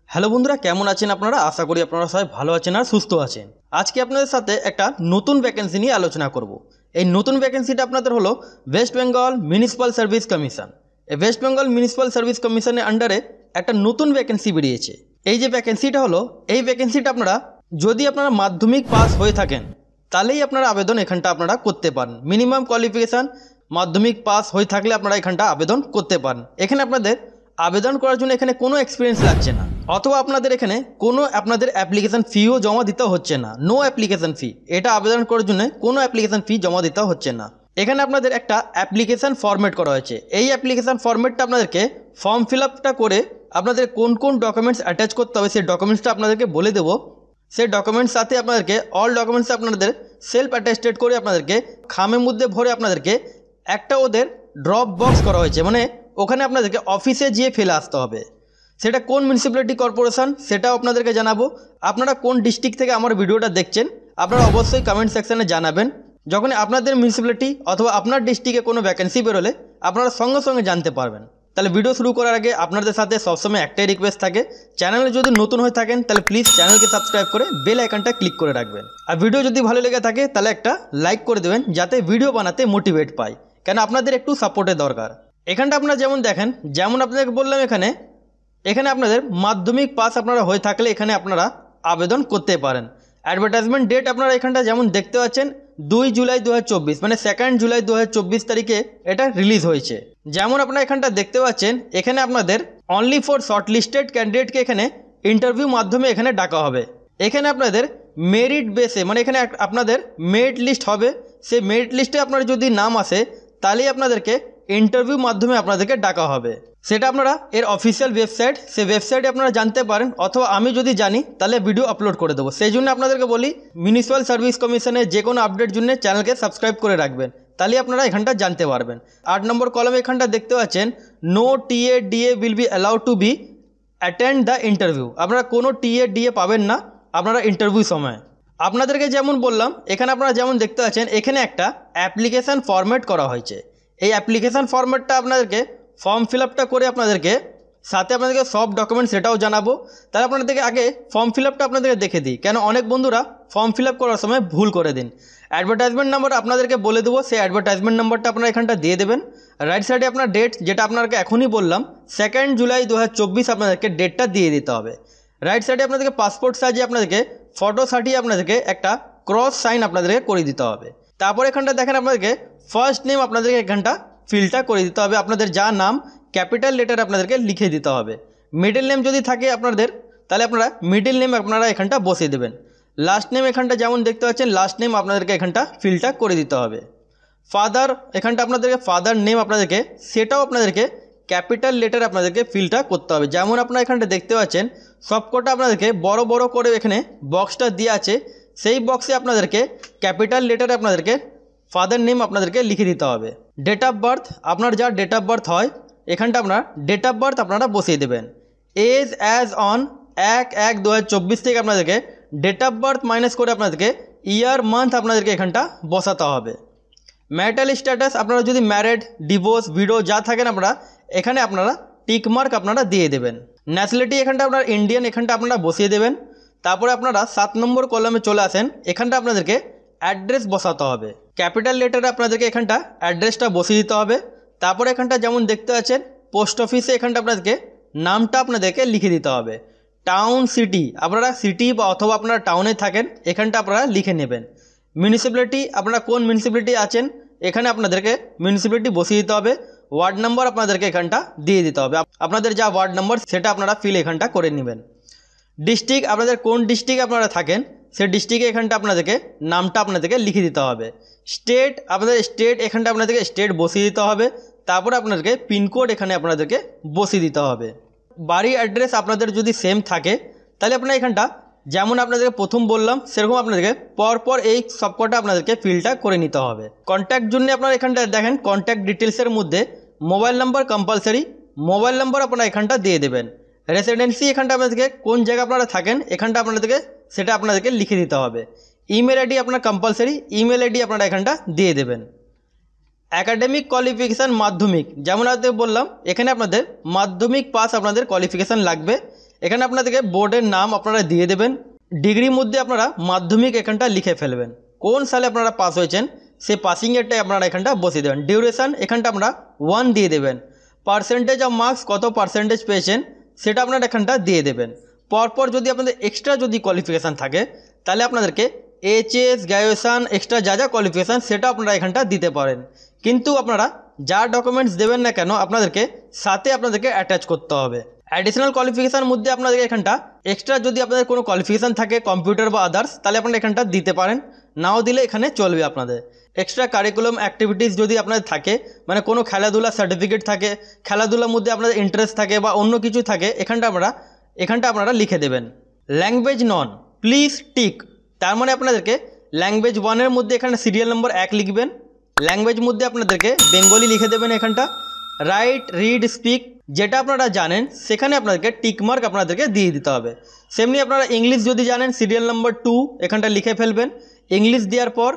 Hello বন্ধুরা, কেমন আছেন আপনারা? আশা করি আপনারা সবাই ভালো আছেন আর সুস্থ আছেন। আজকে আপনাদের সাথে একটা নতুন ভ্যাকেন্সি নিয়ে আলোচনা করব। এই নতুন ভ্যাকেন্সিটা আপনাদের হলো West Bengal municipal service commission. এই ওয়েস্ট বেঙ্গল মিউনিসিপ্যাল সার্ভিস কমিশনের আন্ডারে একটা নতুন ভ্যাকেন্সি বেরিয়েছে। এই যে ভ্যাকেন্সিটা হলো, এই ভ্যাকেন্সিটা আপনারা যদি আপনারা মাধ্যমিক পাস হয়ে থাকেন তাহলেই আপনারা আবেদন এখানটা আপনারা করতে পারেন। মিনিমাম কোয়ালিফিকেশান মাধ্যমিক পাস হয়ে থাকলে আপনারা এখানটা আবেদন করতে পারেন। এখানে আপনাদের আবেদন করার জন্য এখানে কোনো এক্সপিরিয়েন্স লাগছে না, অথবা আপনাদের এখানে কোনো আপনাদের অ্যাপ্লিকেশান ফিও জমা দিতে হচ্ছে না। নো অ্যাপ্লিকেশান ফি, এটা আবেদন করার জন্য কোনো অ্যাপ্লিকেশান ফি জমা দিতে হচ্ছে না। এখানে আপনাদের একটা অ্যাপ্লিকেশান ফরম্যাট করা হয়েছে। এই অ্যাপ্লিকেশান ফরম্যাটটা আপনাদেরকে ফর্ম ফিল আপটা করে আপনাদের কোন কোন ডকুমেন্টস অ্যাটাচ করতে হবে সেই ডকুমেন্টসটা আপনাদেরকে বলে দেবো। সেই ডকুমেন্টস সাথে আপনাদেরকে অল ডকুমেন্টস আপনাদের সেলফ অ্যাটেস্টেড করে আপনাদেরকে খামের মধ্যে ভরে আপনাদেরকে একটা ওদের ড্রপ বক্স করা হয়েছে, মানে ওখানে আপনাদেরকে অফিসে গিয়ে ফেলে আসতে হবে। সেটা কোন মিউনিসিপ্যালিটি কর্পোরেশন সেটাও আপনাদেরকে জানাবো। আপনারা কোন ডিস্ট্রিক্ট থেকে আমার ভিডিওটা দেখছেন আপনারা অবশ্যই কমেন্ট সেকশানে জানাবেন। যখন আপনাদের মিউনিসিপ্যালিটি অথবা আপনার ডিস্ট্রিক্টে কোনো ভ্যাকেন্সি বেরোলে আপনারা সঙ্গে সঙ্গে জানতে পারবেন। তাহলে ভিডিও শুরু করার আগে আপনাদের সাথে সবসময় একটাই রিকোয়েস্ট থাকে, চ্যানেলে যদি নতুন হয়ে থাকেন তাহলে প্লিজ চ্যানেলকে সাবস্ক্রাইব করে বেল আইকনটা ক্লিক করে রাখবেন। আর ভিডিও যদি ভালো লেগে থাকে তাহলে একটা লাইক করে দেবেন, যাতে ভিডিও বানাতে মোটিভেট পাই, কেন আপনাদের একটু সাপোর্টের দরকার। এখানটা আপনারা যেমন দেখেন, যেমন আপনাদেরকে বললাম এখানে আপনাদের মাধ্যমিক পাস আপনারা হয়ে থাকলে এখানে আপনারা আবেদন করতে পারেন। অ্যাডভার্টাইজমেন্ট ডেট আপনারা এখানটা যেমন দেখতে পাচ্ছেন 2 জুলাই 2024, মানে 2 জুলাই 2024 তারিখে এটা রিলিজ হয়েছে। যেমন আপনারা এখানটা দেখতে পাচ্ছেন, এখানে আপনাদের অনলি ফর শর্টলিস্টেড ক্যান্ডিডেটকে এখানে ইন্টারভিউ মাধ্যমে এখানে ডাকা হবে। এখানে আপনাদের মেরিট বেসে, মানে এখানে আপনাদের মেরিট লিস্ট হবে। সেই মেরিট লিস্টে আপনার যদি নাম আসে তাহলেই আপনাদেরকে ইন্টারভিউ মাধ্যমে আপনাদেরকে ডাকা হবে। সেটা আপনারা এর অফিসিয়াল ওয়েবসাইট, সেই ওয়েবসাইটে আপনারা জানতে পারেন, অথবা আমি যদি জানি তাহলে ভিডিও আপলোড করে দেবো। সেই জন্য আপনাদেরকে বলি মিউনিসিপ্যাল সার্ভিস কমিশনের যে কোনো আপডেট জন্য চ্যানেলকে সাবস্ক্রাইব করে রাখবেন, তাহলে আপনারা এখানটা জানতে পারবেন। 8 নম্বর কলমে এখানটা দেখতে পাচ্ছেন no TA DA will be allowed to be attend the interview. আপনারা কোনো টিএ ডিএ পাবেন না আপনারা ইন্টারভিউ সময়। আপনাদেরকে যেমন বললাম, এখানে আপনারা যেমন দেখতে পাচ্ছেন এখানে একটা অ্যাপ্লিকেশান ফরম্যাট করা হয়েছে। এই অ্যাপ্লিকেশান ফরম্যাটটা আপনাদেরকে ফর্ম ফিল আপটা করে আপনাদেরকে সাথে আপনাদেরকে সব ডকুমেন্টস সেটাও জানাবো। তাহলে আপনাদেরকে আগে ফর্ম ফিল আপটা আপনাদেরকে দেখে দিই, কেন অনেক বন্ধুরা ফর্ম ফিল আপ করার সময় ভুল করে দিন। অ্যাডভার্টাইজমেন্ট নাম্বার আপনাদেরকে বলে দেবো, সেই অ্যাডভার্টাইজমেন্ট নাম্বারটা আপনারা এখানটা দিয়ে দেবেন। রাইট সাইডে আপনার ডেট, যেটা আপনাকে এখনই বললাম 2 জুলাই 2024 আপনাদেরকে ডেটটা দিয়ে দিতে হবে। রাইট সাইডে আপনাদেরকে পাসপোর্ট সাইজে আপনাদেরকে ফটো সাটিয়ে আপনাদেরকে একটা ক্রস সাইন আপনাদেরকে করে দিতে হবে। তারপর এখানটা দেখেন আপনাদেরকে ফার্স্ট নেম আপনাদেরকে এখানটা ফিলটা করে দিতে হবে। আপনাদের যা নাম ক্যাপিটাল লেটার আপনাদেরকে লিখে দিতে হবে। মিডল নেম যদি থাকে আপনাদের তাহলে আপনারা মিডল নেম আপনারা এখানটা বসিয়ে দেবেন। লাস্ট নেম এখানটা যেমন দেখতে পাচ্ছেন লাস্ট নেম আপনাদেরকে এখানটা ফিলটা করে দিতে হবে। ফাদার এখানটা আপনাদেরকে ফাদার নেম আপনাদেরকে সেটাও আপনাদেরকে ক্যাপিটাল লেটার আপনাদেরকে ফিলটা করতে হবে। যেমন আপনারা এখানটা দেখতে পাচ্ছেন সবকটা আপনাদেরকে বড় বড় করে এখানে বক্সটা দিয়ে আছে, সেই বক্সে আপনাদেরকে ক্যাপিটাল লেটারে আপনাদেরকে ফাদার নেম আপনাদেরকে লিখে দিতে হবে। ডেট অফ বার্থ আপনার যা ডেট অফ বার্থ হয় এখানটা আপনার ডেট অফ বার্থ আপনারা বসিয়ে দেবেন। এজ অ্যাজ অন 1/1/2024 থেকে আপনাদেরকে ডেট অফ বার্থ মাইনাস করে আপনাদেরকে ইয়ার মান্থ আপনাদেরকে এখানটা বসাতে হবে। ম্যারিটাল স্ট্যাটাস আপনারা যদি ম্যারিড, ডিভোর্স, ভিডো যা থাকেন আপনারা এখানে আপনারা টিক মার্ক আপনারা দিয়ে দেবেন। ন্যাশনালিটি এখানটা আপনারা ইন্ডিয়ান এখানটা আপনারা বসিয়ে দেবেন। তারপরে আপনারা 7 নম্বর কলমে চলে আসেন, এখানটা আপনাদেরকে অ্যাড্রেস বসাতে হবে। ক্যাপিটাল লেটারে আপনাদেরকে এখানটা অ্যাড্রেসটা বসিয়ে দিতে হবে। তারপরে এখানটা যেমন দেখতে পাচ্ছেন পোস্ট অফিসে এখানটা আপনাদেরকে নামটা আপনাদেরকে লিখে দিতে হবে। টাউন, সিটি আপনারা সিটি বা অথবা আপনারা টাউনে থাকেন এখানটা আপনারা লিখে নেবেন। মিউনিসিপ্যালিটি আপনারা কোন মিউনিসিপ্যালিটি আছেন এখানে আপনাদেরকে মিউনিসিপ্যালিটি বসিয়ে দিতে হবে। ওয়ার্ড নাম্বার আপনাদেরকে এখানটা দিয়ে দিতে হবে, আপনাদের যা ওয়ার্ড নাম্বার সেটা আপনারা ফিল এখানটা করে নেবেন। ডিস্ট্রিক্ট আপনাদের কোন ডিস্ট্রিক্টে আপনারা থাকেন সেই ডিস্ট্রিক্টে এখানটা আপনাদেরকে নামটা আপনাদেরকে লিখে দিতে হবে। স্টেট আপনাদের স্টেট এখানটা আপনাদেরকে স্টেট বসিয়ে দিতে হবে। তারপরে আপনাদেরকে পিনকোড এখানে আপনাদেরকে বসিয়ে দিতে হবে। বাড়ি অ্যাড্রেস আপনাদের যদি সেম থাকে তাহলে আপনারা এখানটা যেমন আপনাদেরকে প্রথম বললাম সেরকম আপনাদেরকে পরপর এই সবকটা আপনাদেরকে ফিলটা করে নিতে হবে। কন্ট্যাক্ট জন্য আপনারা এখানটা দেখেন কন্ট্যাক্ট ডিটেলসের মধ্যে mobile number compulsory, mobile number আপনারা এখানটা দিয়ে দেবেন। রেসিডেন্সি এখানটা আপনাদেরকে কোন জায়গায় আপনারা থাকেন এখানটা আপনাদেরকে সেটা আপনাদেরকে লিখে দিতে হবে। ইমেল আইডি আপনার কম্পালসারি, ইমেল আইডি আপনারা এখানটা দিয়ে দেবেন। একাডেমিক কোয়ালিফিকেশান মাধ্যমিক, যেমন আপনাদের বললাম এখানে আপনাদের মাধ্যমিক পাস আপনাদের কোয়ালিফিকেশান লাগবে। এখানে আপনাদেরকে বোর্ডের নাম আপনারা দিয়ে দেবেন। ডিগ্রির মধ্যে আপনারা মাধ্যমিক এখানটা লিখে ফেলবেন। কোন সালে আপনারা পাস হয়েছেন সেই পাসিং ইয়ারটাই আপনারা এখানটা বসিয়ে দেবেন। ডিউরেশান এখানটা আপনারা 1 দিয়ে দেবেন। পার্সেন্টেজ অফ মার্কস কত পার্সেন্টেজ পেয়েছেন সেটা আপনারা এখানটা দিয়ে দেবেন। পরপর যদি আপনাদের এক্সট্রা যদি কোয়ালিফিকেশান থাকে তাহলে আপনাদেরকে এইচএস গ্র্যাজুয়েশান এক্সট্রা যা কোয়ালিফিকেশান সেটা আপনারা এখানটা দিতে পারেন। কিন্তু আপনারা যা ডকুমেন্টস দেবেন না কেন আপনাদেরকে সাথে আপনাদেরকে অ্যাটাচ করতে হবে। অ্যাডিশনাল কোয়ালিফিকেশান মধ্যে আপনাদের এখানটা এক্সট্রা যদি আপনাদের কোনো কোয়ালিফিকেশান থাকে কম্পিউটার বা আদার্স তাহলে আপনারা এখানটা দিতে পারেন, নাও দিলে এখানে চলবে আপনাদের। এক্সট্রা কারিকুলাম অ্যাক্টিভিটিস যদি আপনাদের থাকে, মানে কোনো খেলাধুলা সার্টিফিকেট থাকে, খেলাধুলার মধ্যে আপনাদের ইন্টারেস্ট থাকে বা অন্য কিছু থাকে, এখানটা আপনারা লিখে দেবেন। ল্যাঙ্গুয়েজ নন প্লিজ টিক, তার মানে আপনাদেরকে ল্যাঙ্গুয়েজ 1-এর মধ্যে এখানে সিরিয়াল নম্বর 1 লিখবেন। ল্যাঙ্গুয়েজ মধ্যে আপনাদেরকে বেঙ্গলি লিখে দেবেন এখানটা। রাইট রিড স্পিক যেটা আপনারা জানেন সেখানে আপনাদেরকে টিকমার্ক আপনাদেরকে দিয়ে দিতে হবে। সেমনি আপনারা ইংলিশ যদি জানেন সিরিয়াল নম্বর 2 এখানটা লিখে ফেলবেন। ইংলিশ দেওয়ার পর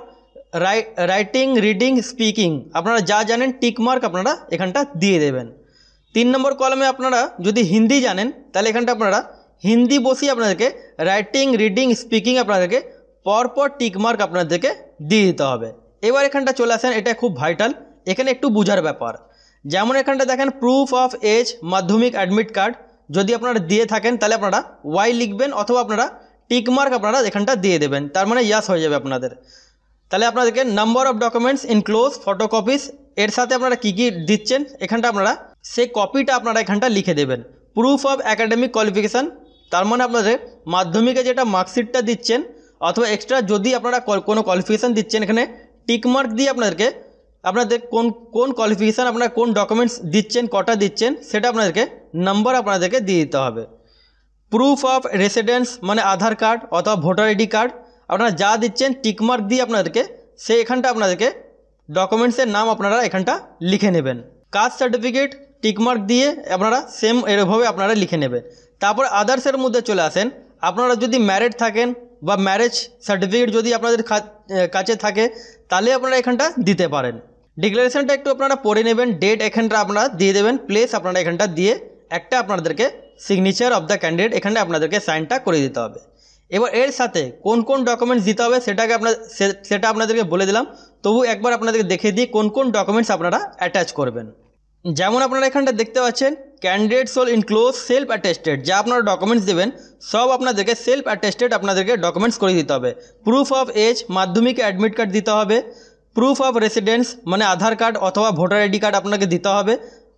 রাইটিং রিডিং স্পিকিং আপনারা যা জানেন টিকমার্ক আপনারা এখানটা দিয়ে দেবেন। 3 নম্বর কলমে আপনারা যদি হিন্দি জানেন তাহলে এখানটা আপনারা হিন্দি বসিয়ে আপনাদেরকে রাইটিং রিডিং স্পিকিং আপনাদেরকে পরপর টিকমার্ক আপনাদেরকে দিয়ে দিতে হবে। এবার এখানটা চলে আসেন, এটা খুব ভাইটাল, এখানে একটু বোঝার ব্যাপার। যেমন এখানটা দেখেন প্রুফ অফ এজ মাধ্যমিক অ্যাডমিট কার্ড যদি আপনারা দিয়ে থাকেন তাহলে আপনারা ওয়াই লিখবেন, অথবা আপনারা টিকমার্ক আপনারা এখানটা দিয়ে দেবেন, তার মানে ইয়াস হয়ে যাবে আপনাদের। তাহলে আপনাদেরকে number of documents enclose photocopies এর সাথে আপনারা কী কী দিচ্ছেন এখানটা আপনারা সেই কপিটা আপনারা এখানটা লিখে দেবেন। প্রুফ অফ একাডেমিক কোয়ালিফিকেশান তার মানে আপনাদের মাধ্যমিকে যেটা মার্কশিটটা দিচ্ছেন অথবা এক্সট্রা যদি আপনারা কোনো কোয়ালিফিকেশান দিচ্ছেন এখানে টিকমার্ক দিয়ে আপনাদের কোন কোয়ালিফিকেশান আপনারা কোন ডকুমেন্টস দিচ্ছেন কটা দিচ্ছেন সেটা আপনাদেরকে নাম্বার আপনাদেরকে দিয়ে দিতে হবে। প্রুফ অফ রেসিডেন্স মানে আধার কার্ড অথবা ভোটার আইডি কার্ড আপনারা যা দিচ্ছেন টিকমার্ক দিয়ে আপনাদেরকে এখানটা আপনাদেরকে ডকুমেন্টসের নাম আপনারা এখানটা লিখে নেবেন। কাস্ট সার্টিফিকেট টিকমার্ক দিয়ে আপনারা সেম এরভাবে আপনারা লিখে নেবেন। তারপর আদার্সের মধ্যে চলে আসেন, আপনারা যদি ম্যারিড থাকেন বা ম্যারেজ সার্টিফিকেট যদি আপনাদের কাছে থাকে তাহলে আপনারা এখানটা দিতে পারেন। ডিক্লারেশনটা একটু আপনারা পড়ে নেবেন, ডেট এখানটা আপনারা দিয়ে দেবেন, প্লেস আপনারা এখানটা দিয়ে একটা আপনাদেরকে সিগনেচার অফ দ্য ক্যান্ডিডেট এখানে আপনাদেরকে সাইনটা করে দিতে হবে। এবার এর সাথে কোন কোন ডকুমেন্টস দিতে হবে সেটা আপনাদেরকে বলে দিলাম, তবু একবার আপনাদেরকে দেখিয়ে দিই কোন কোন ডকুমেন্টস আপনারা অ্যাটাচ করবেন। যেমন আপনারা এখানটা দেখতে পাচ্ছেন candidate sole enclose self attested, যা আপনারা ডকুমেন্টস দেবেন সব আপনাদেরকে সেলফ অ্যাটেস্টেড আপনাদেরকে ডকুমেন্টস করে দিতে হবে। প্রুফ অফ এজ মাধ্যমিকে অ্যাডমিট কার্ড দিতে হবে। প্রুফ অফ রেসিডেন্স মানে আধার কার্ড অথবা ভোটার আইডি কার্ড আপনাকে দিতে হবে।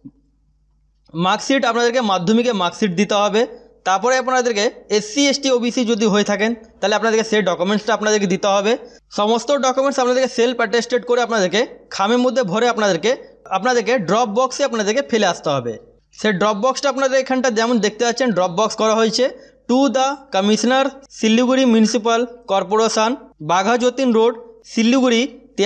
মার্কশিট আপনাদেরকে মাধ্যমিকে মার্কশিট দিতে হবে। তারপরে আপনাদেরকে SC ST OBC যদি হয়ে থাকেন তাহলে আপনাদেরকে সেই ডকুমেন্টসটা আপনাদেরকে দিতে হবে। সমস্ত ডকুমেন্টস আপনাদেরকে সেলফ অ্যাটেস্টেড করে আপনাদেরকে খামের মধ্যে ভরে আপনাদেরকে ড্রপ বক্সে আপনাদেরকে ফেলে আসতে হবে। সেই ড্রপ বক্সটা আপনাদের এখানটা যেমন দেখতে পাচ্ছেন ড্রপ বক্স করা হয়েছে to the commissioner Siliguri municipal corporation, Bagha Jatin road, Siliguri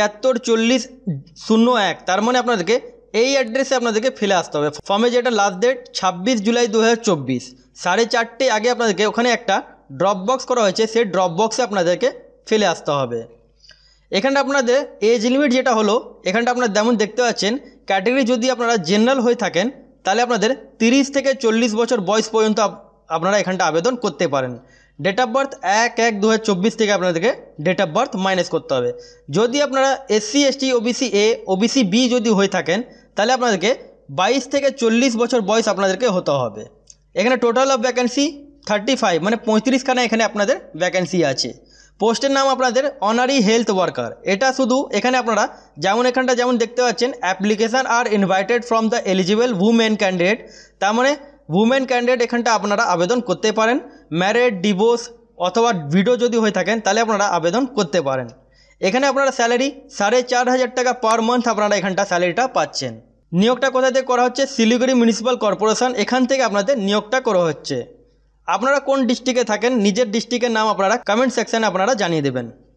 734001। তার মানে আপনাদেরকে এই অ্যাড্রেসে আপনাদেরকে ফেলে আসতে হবে। ফর্মে যেটা লাস্ট ডেট 26 জুলাই 2024 4:30 আগে আপনাদেরকে ওখানে একটা ড্রপ বক্স করা হয়েছে, সেই ড্রপ বক্সে আপনাদেরকে ফেলে আসতে হবে। এখানটা আপনাদের এজ লিমিট যেটা হলো এখানটা আপনারা যেমন দেখতে পাচ্ছেন ক্যাটাগরি যদি আপনারা জেনারেল হয়ে থাকেন তাহলে আপনাদের 30 থেকে 40 বছর বয়স পর্যন্ত আপনারা এখানটা আবেদন করতে পারেন। ডেট অফ বার্থ 1/1/2024 থেকে আপনাদেরকে ডেট অফ বার্থ মাইনাস করতে হবে। যদি আপনারা SC ST OBC A OBC B যদি হয়ে থাকেন তাহলে আপনাদেরকে 22 থেকে 40 বছর বয়স আপনাদেরকে হতে হবে। এখানে টোটাল অফ ভ্যাকেন্সি 35 মানে 35খানা এখানে আপনাদের ভ্যাকেন্সি আছে। পোস্টের নাম আপনাদের অনারি হেলথ ওয়ার্কার, এটা শুধু এখানে আপনারা এখানটা যেমন দেখতে পাচ্ছেন application are invited from the eligible women candidate, তার মানে উমেন ক্যান্ডিডেট এখানটা আপনারা আবেদন করতে পারেন। ম্যারেড ডিভোর্স অথবা ভিডো যদি হয়ে থাকেন তাহলে আপনারা আবেদন করতে পারেন। এখানে আপনারা স্যালারি 4500 টাকা পার মান্থ আপনারা এখানটা স্যালারিটা পাচ্ছেন। নিয়োগটা কোথা থেকে করা হচ্ছে? শিলিগুড়ি মিউনিসিপ্যাল কর্পোরেশন, এখান থেকে আপনাদের নিয়োগটা করা হচ্ছে। আপনারা কোন ডিস্ট্রিক্টে থাকেন নিজের ডিস্ট্রিক্টের নাম আপনারা কমেন্ট সেকশানে আপনারা জানিয়ে দেবেন।